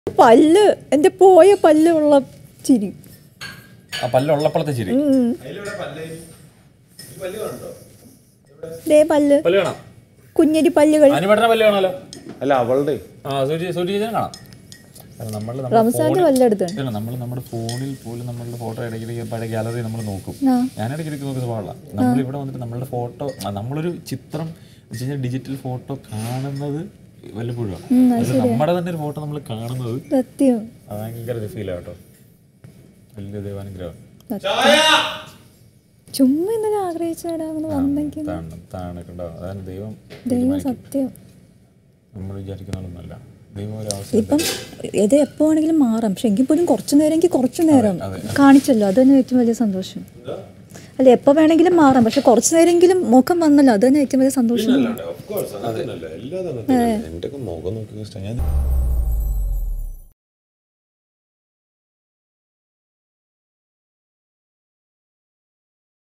പല്ല് എൻ്റെ പോയ പല്ല് ഉള്ള ചിരി. ആ പല്ല് ഉള്ളപ്പോഴത്തെ ചിരി. പല്ല് കുഞ്ഞരി പല്ലുകൾ. അനുപേട്ടനെ പല്ല് കാണാലോ. അല്ല അവളുടെ കാണാം. നമ്മൾ നമ്മുടെ ഫോണിൽ പോലും നമ്മളുടെ ഫോട്ടോ ഇടയ്ക്കിടയ്ക്ക് പഴയ ഗാലറി നമ്മൾ നോക്കും. ഞാൻ ഇടയ്ക്കിടയ്ക്ക് നോക്കുന്ന സ്വഭാവമല്ല. നമ്മളിവിടെ വന്നിട്ട് നമ്മളുടെ ഫോട്ടോ, നമ്മളൊരു ചിത്രം ഡിജിറ്റൽ ഫോട്ടോ കാണുന്നത് വല്ലപ്പോഴും. നമ്മുടെ തന്നെ ഒരു ഫോട്ടോ നമ്മൾ കാണുന്നത് ഭയങ്കര ഫീലാട്ടോ. വലിയ ദൈവാനുഗ്രഹം. ചുമ്മാ ഇന്നലെ ആഗ്രഹിച്ചാണ് അതാണ് ദൈവം. സത്യം നമ്മൾ വിചാരിക്കുന്നതൊന്നുമല്ല. ഇപ്പം ഇത് എപ്പോ വേണമെങ്കിലും മാറാം. പക്ഷെ എങ്കിൽ പോലും കുറച്ചു നേരം കാണിച്ചല്ലോ, അത് തന്നെ ഏറ്റവും വലിയ സന്തോഷം. അല്ല, എപ്പോ വേണമെങ്കിലും മാറാം, പക്ഷെ കുറച്ചു നേരമെങ്കിലും മുഖം വന്നല്ലോ, അത് തന്നെ ഏറ്റവും വലിയ സന്തോഷം.